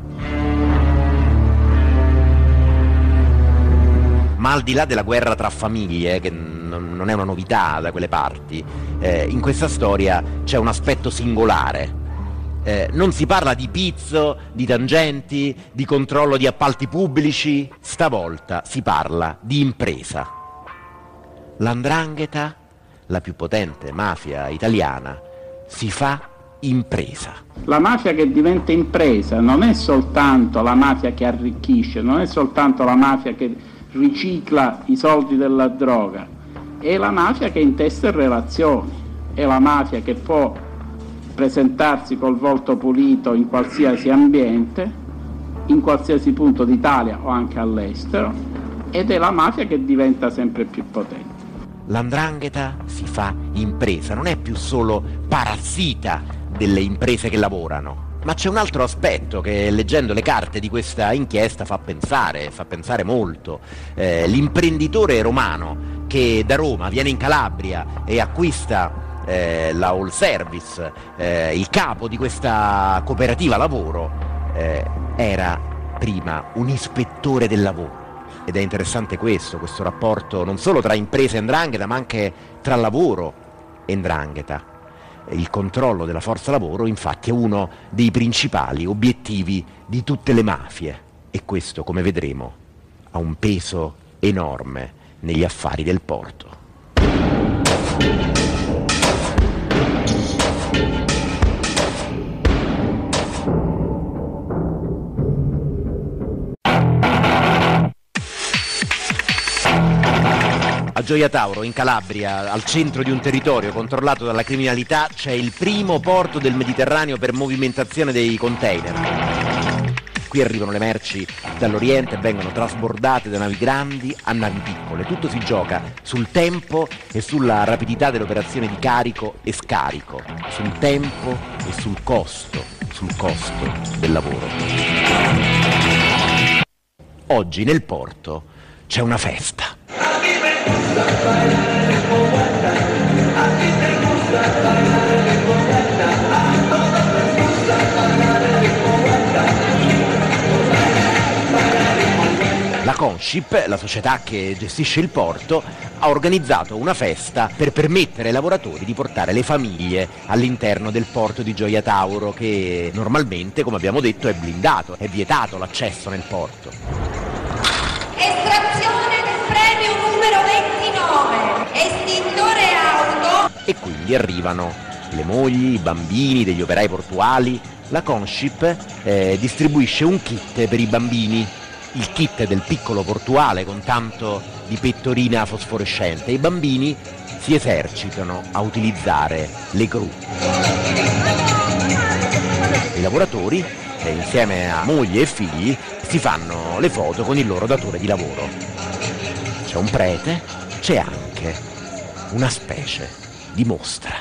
Ma al di là della guerra tra famiglie, che non è una novità da quelle parti, in questa storia c'è un aspetto singolare. Non si parla di pizzo, di tangenti, di controllo di appalti pubblici, stavolta si parla di impresa. L''ndrangheta, la più potente mafia italiana, si fa impresa. La mafia che diventa impresa non è soltanto la mafia che arricchisce, non è soltanto la mafia che ricicla i soldi della droga, è la mafia che intesta relazioni, è la mafia che può presentarsi col volto pulito in qualsiasi ambiente, in qualsiasi punto d'Italia o anche all'estero, ed è la mafia che diventa sempre più potente. L''ndrangheta si fa impresa, non è più solo parassita delle imprese che lavorano, ma c'è un altro aspetto che, leggendo le carte di questa inchiesta, fa pensare molto. L'imprenditore romano che da Roma viene in Calabria e acquista la All Service, il capo di questa cooperativa lavoro, era prima un ispettore del lavoro. Ed è interessante questo rapporto non solo tra imprese e 'ndrangheta, ma anche tra lavoro e 'ndrangheta. Il controllo della forza lavoro, infatti, è uno dei principali obiettivi di tutte le mafie, e questo, come vedremo, ha un peso enorme negli affari del porto. A Gioia Tauro, in Calabria, al centro di un territorio controllato dalla criminalità, c'è il primo porto del Mediterraneo per movimentazione dei container. Qui arrivano le merci dall'Oriente e vengono trasbordate da navi grandi a navi piccole. Tutto si gioca sul tempo e sulla rapidità delle operazioni di carico e scarico, sul tempo e sul costo del lavoro. Oggi nel porto c'è una festa. La Consip, la società che gestisce il porto, ha organizzato una festa per permettere ai lavoratori di portare le famiglie all'interno del porto di Gioia Tauro, che normalmente, come abbiamo detto, è blindato, è vietato l'accesso nel porto. Estrazione del premio numero 29, estintore auto. E quindi arrivano le mogli, i bambini degli operai portuali. La Consip distribuisce un kit per i bambini, il kit del piccolo portuale con tanto di pettorina fosforescente. I bambini si esercitano a utilizzare le gru. I lavoratori, insieme a moglie e figli, si fanno le foto con il loro datore di lavoro. C'è un prete, c'è anche una specie di mostra.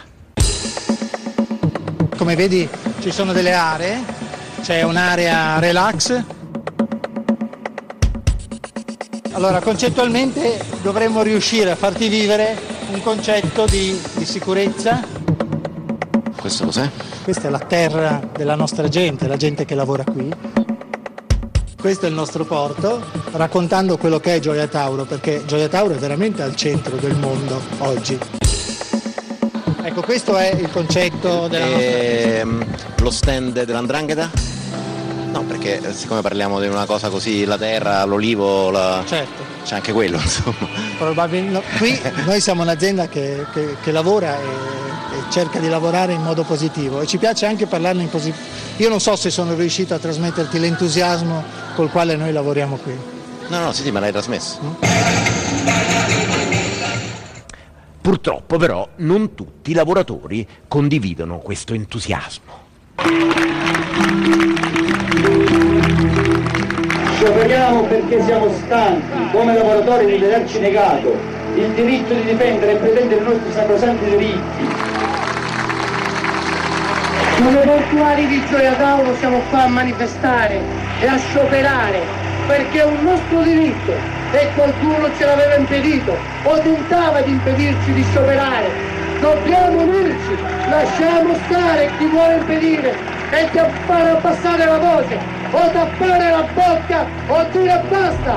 Come vedi ci sono delle aree, c'è un'area relax. Allora, concettualmente dovremmo riuscire a farti vivere un concetto di sicurezza. Questo cos'è? Questa è la terra della nostra gente, la gente che lavora qui. Questo è il nostro porto, raccontando quello che è Gioia Tauro, perché Gioia Tauro è veramente al centro del mondo oggi. Ecco, questo è il concetto della nostra... Lo stand dell''ndrangheta? No, perché siccome parliamo di una cosa così, la terra, l'olivo, Certo. C'è anche quello, insomma. Probabilmente no. Qui noi siamo un'azienda che lavora e cerca di lavorare in modo positivo, e ci piace anche parlarne in positivo. Io non so se sono riuscito a trasmetterti l'entusiasmo col quale noi lavoriamo qui. No, sì, me l'hai trasmesso. Purtroppo però non tutti i lavoratori condividono questo entusiasmo. Scioperiamo perché siamo stanchi, come lavoratori, di vederci negato il diritto di difendere e pretendere i nostri sacrosanti diritti. Come portuali di Gioia Tauro siamo qua a manifestare e a scioperare perché è un nostro diritto e qualcuno ce l'aveva impedito o tentava di impedirci di scioperare. Dobbiamo unirci, lasciamo stare chi vuole impedire e fare abbassare la voce o tappare la bocca o dire basta.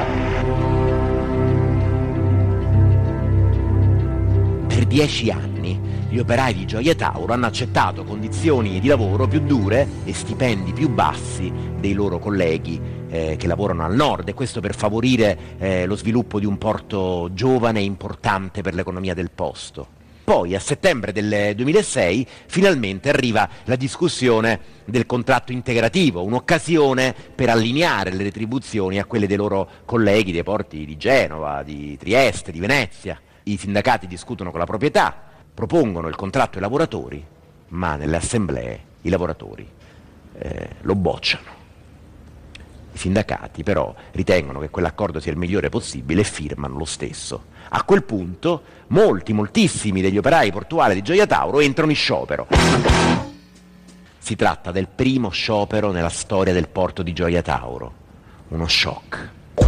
Per 10 anni gli operai di Gioia Tauro hanno accettato condizioni di lavoro più dure e stipendi più bassi dei loro colleghi che lavorano al nord, e questo per favorire lo sviluppo di un porto giovane e importante per l'economia del posto. Poi a settembre del 2006 finalmente arriva la discussione del contratto integrativo, un'occasione per allineare le retribuzioni a quelle dei loro colleghi dei porti di Genova, di Trieste, di Venezia. I sindacati discutono con la proprietà, propongono il contratto ai lavoratori, ma nelle assemblee i lavoratori lo bocciano. I sindacati però ritengono che quell'accordo sia il migliore possibile e firmano lo stesso. A quel punto moltissimi degli operai portuali di Gioia Tauro entrano in sciopero. Si tratta del primo sciopero nella storia del porto di Gioia Tauro. Uno shock.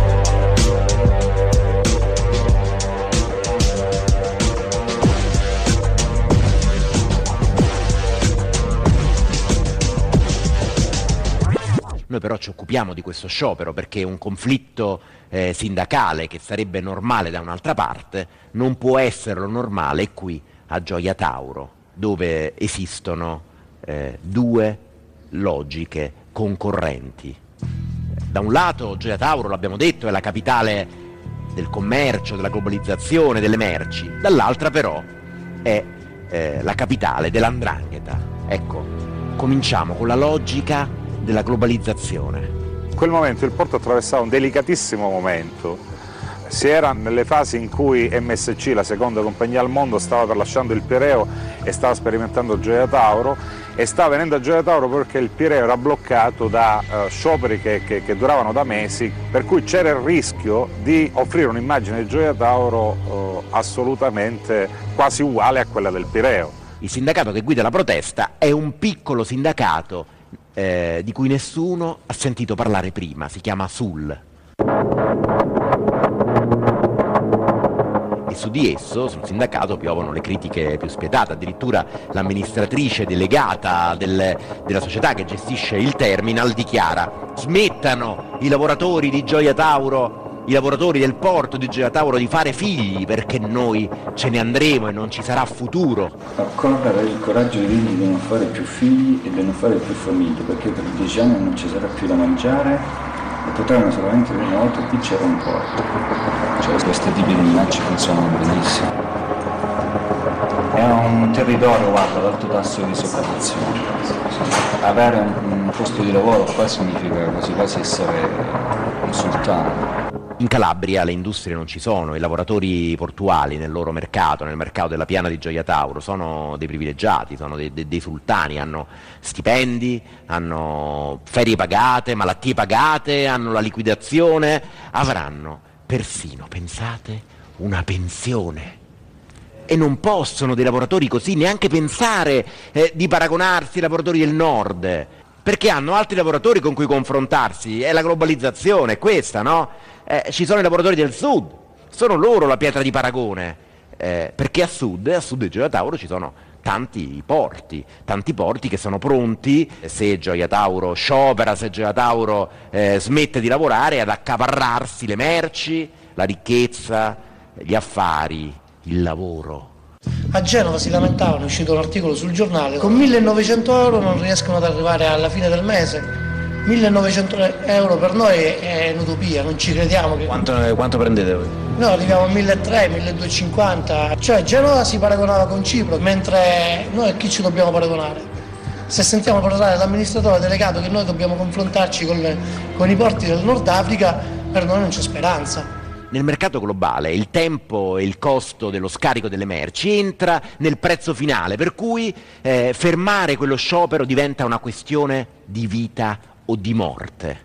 Noi però ci occupiamo di questo sciopero perché un conflitto sindacale che sarebbe normale da un'altra parte non può esserlo normale qui a Gioia Tauro, dove esistono due logiche concorrenti. Da un lato Gioia Tauro, l'abbiamo detto, è la capitale del commercio, della globalizzazione, delle merci, dall'altra però è la capitale dell''ndrangheta. Ecco, cominciamo con la logica della globalizzazione. In quel momento il porto attraversava un delicatissimo momento. Si era nelle fasi in cui MSC, la seconda compagnia al mondo, stava tralasciando il Pireo e stava sperimentando Gioia Tauro, e stava venendo a Gioia Tauro perché il Pireo era bloccato da scioperi che duravano da mesi, per cui c'era il rischio di offrire un'immagine di Gioia Tauro assolutamente quasi uguale a quella del Pireo. Il sindacato che guida la protesta è un piccolo sindacato di cui nessuno ha sentito parlare prima, si chiama SUL. E su di esso, sul sindacato, piovono le critiche più spietate. Addirittura l'amministratrice delegata della società che gestisce il terminal dichiara: smettano i lavoratori di Gioia Tauro, i lavoratori del porto di Gioia Tauro, di fare figli, perché noi ce ne andremo e non ci sarà futuro. Occorre avere il coraggio di dirgli di non fare più figli e di non fare più famiglie, perché per 10 anni non ci sarà più da mangiare e potranno solamente dire una volta qui c'era un porto. Cioè questi tipi di minacce funzionano benissimo. È un territorio, guarda, ad alto tasso di disoccupazione. Avere un posto di lavoro qua significa quasi essere un sultano. In Calabria le industrie non ci sono, i lavoratori portuali nel loro mercato, nel mercato della piana di Gioia Tauro, sono dei privilegiati, sono dei sultani, hanno stipendi, hanno ferie pagate, malattie pagate, hanno la liquidazione, avranno persino, pensate, una pensione. E non possono dei lavoratori così neanche pensare di paragonarsi ai lavoratori del nord, perché hanno altri lavoratori con cui confrontarsi. È la globalizzazione, è questa, no? Ci sono i lavoratori del sud, sono loro la pietra di paragone, perché a sud di Gioia Tauro ci sono tanti porti che sono pronti, se Gioia Tauro sciopera, se Gioia Tauro smette di lavorare, ad accaparrarsi le merci, la ricchezza, gli affari, il lavoro. A Genova si lamentavano, è uscito un articolo sul giornale, con 1.900 euro non riescono ad arrivare alla fine del mese. 1.900 euro per noi è un'utopia, non ci crediamo. Quanto prendete voi? Noi arriviamo a 1.300, 1.250, cioè Genova si paragonava con Cipro, mentre noi a chi ci dobbiamo paragonare? Se sentiamo parlare dall'amministratore delegato che noi dobbiamo confrontarci con i porti del Nord Africa, per noi non c'è speranza. Nel mercato globale il tempo e il costo dello scarico delle merci entra nel prezzo finale, per cui fermare quello sciopero diventa una questione di vita o di morte.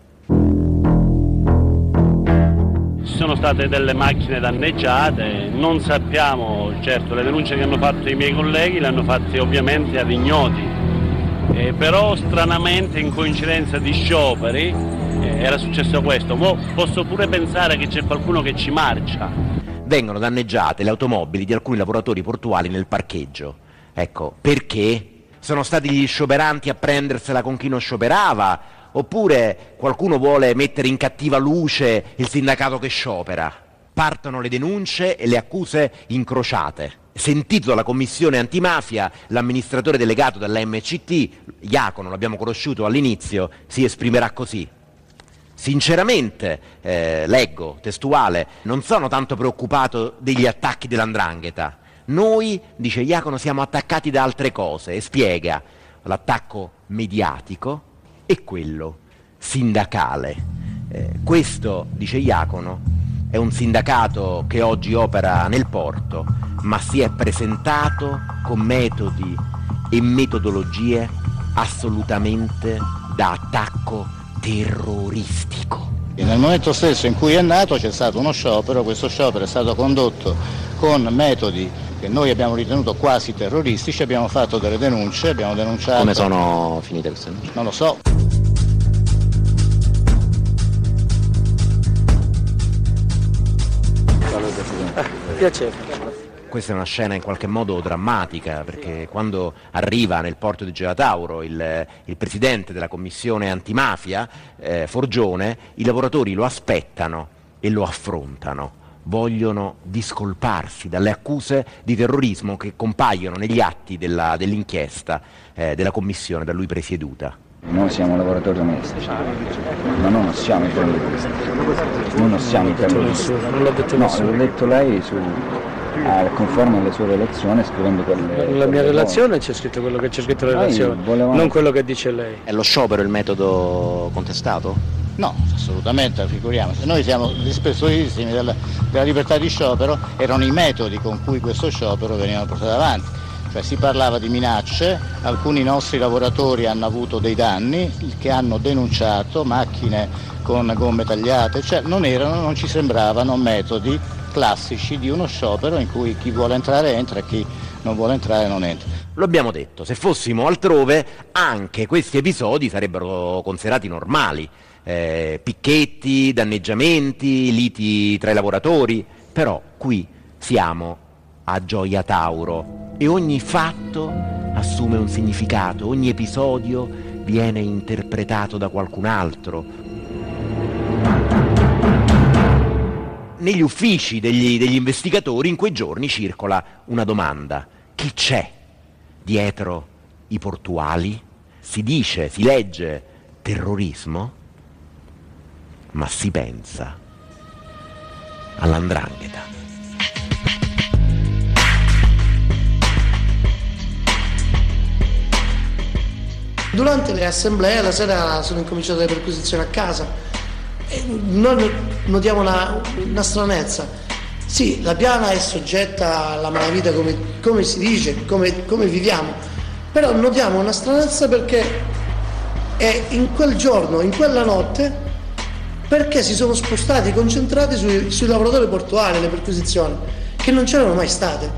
Ci sono state delle macchine danneggiate, non sappiamo, certo le denunce che hanno fatto i miei colleghi le hanno fatte ovviamente ad ignoti, però stranamente in coincidenza di scioperi era successo questo. Mo posso pure pensare che c'è qualcuno che ci marcia. Vengono danneggiate le automobili di alcuni lavoratori portuali nel parcheggio. Ecco, perché? Sono stati gli scioperanti a prendersela con chi non scioperava? Oppure qualcuno vuole mettere in cattiva luce il sindacato che sciopera? Partono le denunce e le accuse incrociate. Sentito dalla commissione antimafia, l'amministratore delegato della MCT, Iacono, l'abbiamo conosciuto all'inizio, si esprimerà così. Sinceramente, leggo, testuale, non sono tanto preoccupato degli attacchi dell''ndrangheta. Noi, dice Iacono, siamo attaccati da altre cose e spiega l'attacco mediatico e quello sindacale. Questo, dice Iacono, è un sindacato che oggi opera nel porto, ma si è presentato con metodi e metodologie assolutamente da attacco terroristico. Nel momento stesso in cui è nato c'è stato uno sciopero, questo sciopero è stato condotto con metodi che noi abbiamo ritenuto quasi terroristici, abbiamo fatto delle denunce, abbiamo denunciato... Come sono finite queste denunce? Non lo so. Piacere. Questa è una scena in qualche modo drammatica, perché quando arriva nel porto di Gioia Tauro il presidente della commissione antimafia, Forgione, i lavoratori lo aspettano e lo affrontano. Vogliono discolparsi dalle accuse di terrorismo che compaiono negli atti dell'inchiesta della commissione da lui presieduta. Noi siamo lavoratori onesti, ma noi non siamo i terroristi. Noi non siamo i terroristi. Non l'ho detto no, nessuno. l'ho detto lei conforme alle sue relazioni, scrivendo quelle... Nella mia relazione c'è scritto quello che c'è scritto nella relazione, non quello che dice lei. È lo sciopero il metodo contestato? No, assolutamente, figuriamoci. Noi siamo rispettosi della libertà di sciopero, erano i metodi con cui questo sciopero veniva portato avanti. Cioè si parlava di minacce, alcuni nostri lavoratori hanno avuto dei danni che hanno denunciato, macchine con gomme tagliate, cioè non ci sembravano metodi classici di uno sciopero in cui chi vuole entrare entra e chi non vuole entrare non entra. Lo abbiamo detto, se fossimo altrove anche questi episodi sarebbero considerati normali. Picchetti, danneggiamenti, liti tra i lavoratori, però qui siamo a Gioia Tauro e ogni fatto assume un significato, ogni episodio viene interpretato da qualcun altro. Negli uffici degli investigatori in quei giorni circola una domanda: chi c'è dietro i portuali? Si dice, si legge terrorismo, ma si pensa all''ndrangheta. Durante le assemblee la sera sono incominciate le perquisizioni a casa e noi notiamo una stranezza. Sì, la piana è soggetta alla malavita come si dice, come viviamo, però notiamo una stranezza perché è in quel giorno, in quella notte, perché si sono spostati, concentrati sui lavoratori portuali, le perquisizioni, che non c'erano mai state.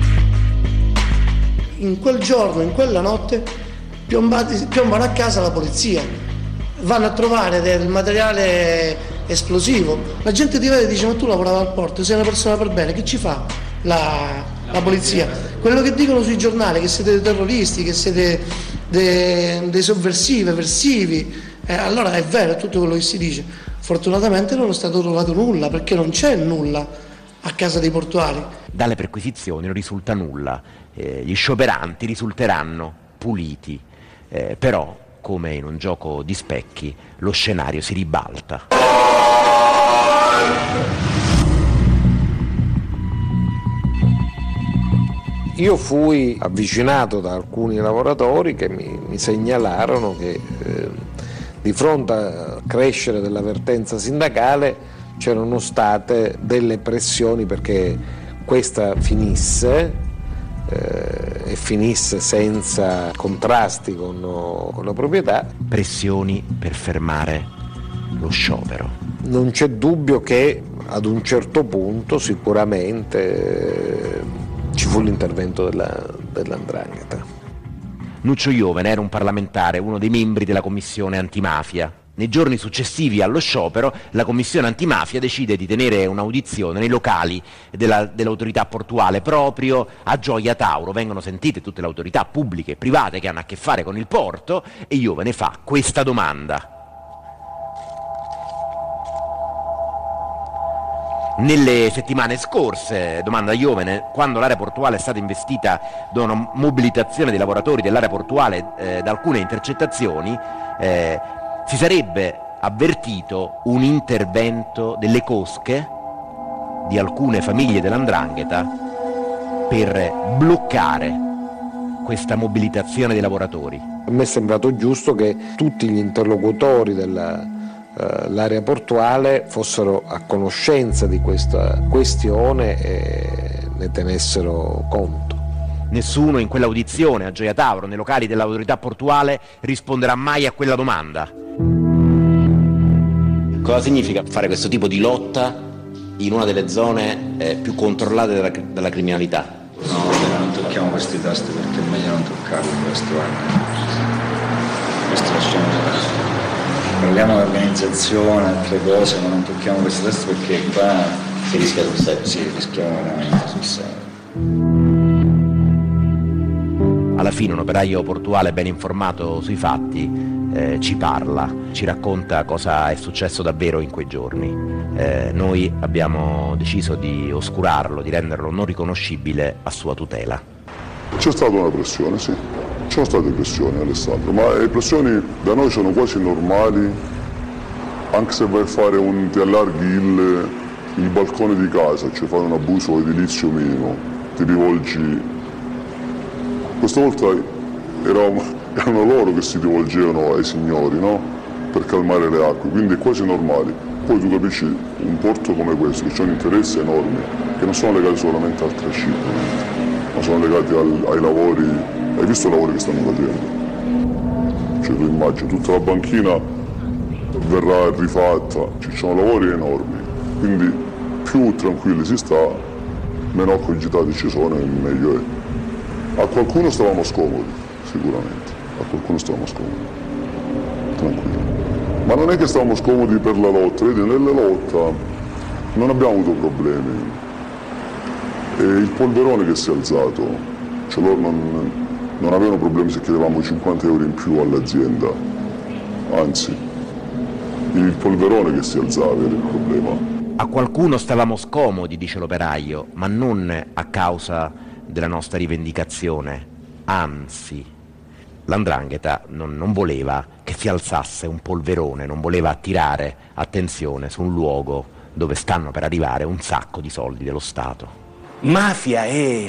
In quel giorno, in quella notte, piombano a casa la polizia, vanno a trovare del materiale esplosivo. La gente ti vede e dice: ma tu lavoravi al porto, sei una persona per bene, che ci fa la polizia? Quello che dicono sui giornali, che siete dei terroristi, che siete dei sovversivi, eversivi, allora è vero, è tutto quello che si dice. Fortunatamente non è stato trovato nulla, perché non c'è nulla a casa dei portuali. Dalle perquisizioni non risulta nulla, gli scioperanti risulteranno puliti, però, come in un gioco di specchi, lo scenario si ribalta. Io fui avvicinato da alcuni lavoratori che mi segnalarono che di fronte al crescere dell'avvertenza sindacale c'erano state delle pressioni perché questa finisse e finisse senza contrasti con la proprietà. Pressioni per fermare lo sciopero. Non c'è dubbio che ad un certo punto sicuramente ci fu l'intervento dell''ndrangheta. Nuccio Iovene era un parlamentare, uno dei membri della commissione antimafia. Nei giorni successivi allo sciopero la Commissione Antimafia decide di tenere un'audizione nei locali dell'autorità portuale proprio a Gioia Tauro. Vengono sentite tutte le autorità pubbliche e private che hanno a che fare con il porto e Iovene fa questa domanda. Nelle settimane scorse, domanda Iovene, quando l'area portuale è stata investita da una mobilitazione dei lavoratori dell'area portuale da alcune intercettazioni, si sarebbe avvertito un intervento delle cosche di alcune famiglie dell''ndrangheta per bloccare questa mobilitazione dei lavoratori. A me è sembrato giusto che tutti gli interlocutori dell'area portuale fossero a conoscenza di questa questione e ne tenessero conto. Nessuno in quell'audizione a Gioia Tauro, nei locali dell'autorità portuale, risponderà mai a quella domanda. Cosa significa fare questo tipo di lotta in una delle zone più controllate dalla criminalità? No, non tocchiamo questi tasti perché è meglio non toccarli questo anno. Questo lasciamo stare. Parliamo di organizzazione, altre cose, ma non tocchiamo questi tasti perché qua si rischia sul serio. Sì, rischiamo veramente sul serio. Alla fine un operaio portuale ben informato sui fatti ci parla, ci racconta cosa è successo davvero in quei giorni. Noi abbiamo deciso di oscurarlo, di renderlo non riconoscibile a sua tutela. C'è stata una pressione, sì. Ci sono state pressioni, Alessandro, ma le pressioni da noi sono quasi normali, anche se vai a fare ti allarghi il balcone di casa, cioè fai un abuso edilizio minimo, ti rivolgi. Questa volta erano loro che si rivolgevano ai signori, no? Per calmare le acque, quindi è quasi normale. Poi tu capisci un porto come questo, che c'è un interesse enorme, che non sono legati solamente al trasshipment, ma sono legati ai lavori. Hai visto i lavori che stanno facendo? Cioè tu immagini, tutta la banchina verrà rifatta, ci sono lavori enormi, quindi più tranquilli si sta, meno accogitati ci sono e meglio è. A qualcuno stavamo scomodi, sicuramente, a qualcuno stavamo scomodi, tranquilli. Ma non è che stavamo scomodi per la lotta, vedi, nella lotta non abbiamo avuto problemi. E il polverone che si è alzato, cioè loro non avevano problemi se chiedevamo 50 euro in più all'azienda, anzi, il polverone che si alzava era il problema. A qualcuno stavamo scomodi, dice l'operaio, ma non a causa della nostra rivendicazione, anzi, l''ndrangheta non voleva che si alzasse un polverone, non voleva attirare attenzione su un luogo dove stanno per arrivare un sacco di soldi dello Stato. Mafia è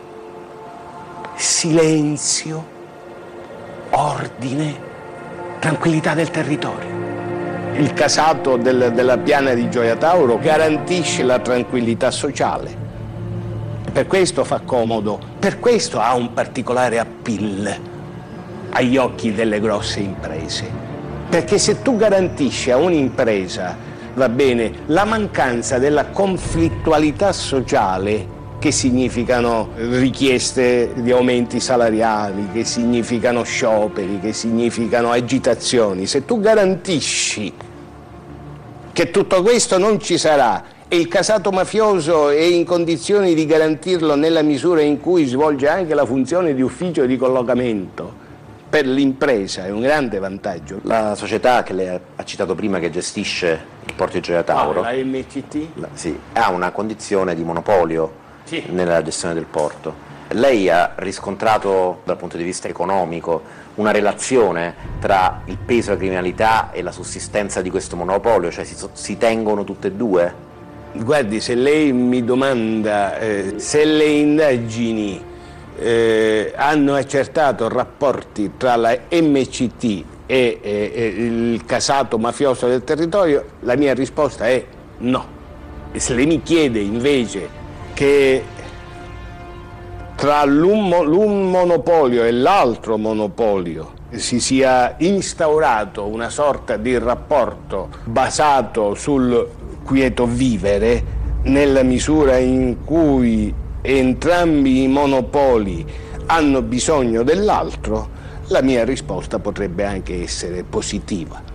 silenzio, ordine, tranquillità del territorio. Il casato della piana di Gioia Tauro garantisce la tranquillità sociale. Per questo fa comodo, per questo ha un particolare appeal agli occhi delle grosse imprese. Perché se tu garantisci a un'impresa, va bene, la mancanza della conflittualità sociale, che significano richieste di aumenti salariali, che significano scioperi, che significano agitazioni, se tu garantisci che tutto questo non ci sarà e il casato mafioso è in condizioni di garantirlo nella misura in cui svolge anche la funzione di ufficio di collocamento, per l'impresa è un grande vantaggio. La società che lei ha citato prima, che gestisce il porto di Gioia Tauro, la MCT? Sì, ha una condizione di monopolio nella gestione del porto. Lei ha riscontrato dal punto di vista economico una relazione tra il peso della criminalità e la sussistenza di questo monopolio, cioè si tengono tutte e due? Guardi, se lei mi domanda se le indagini hanno accertato rapporti tra la MCT e il casato mafioso del territorio, la mia risposta è no. E se lei mi chiede invece che tra l'un monopolio e l'altro monopolio si sia instaurato una sorta di rapporto basato sul quieto vivere, nella misura in cui entrambi i monopoli hanno bisogno dell'altro, la mia risposta potrebbe anche essere positiva.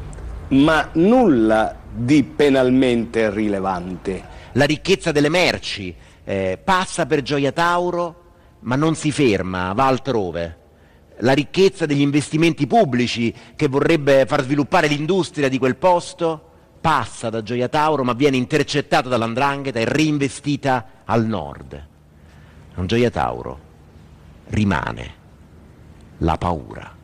ma nulla di penalmente rilevante. La ricchezza delle merci passa per Gioia Tauro ma non si ferma, va altrove. La ricchezza degli investimenti pubblici che vorrebbe far sviluppare l'industria di quel posto passa da Gioia Tauro ma viene intercettata dall''ndrangheta e reinvestita al nord. A Gioia Tauro rimane la paura.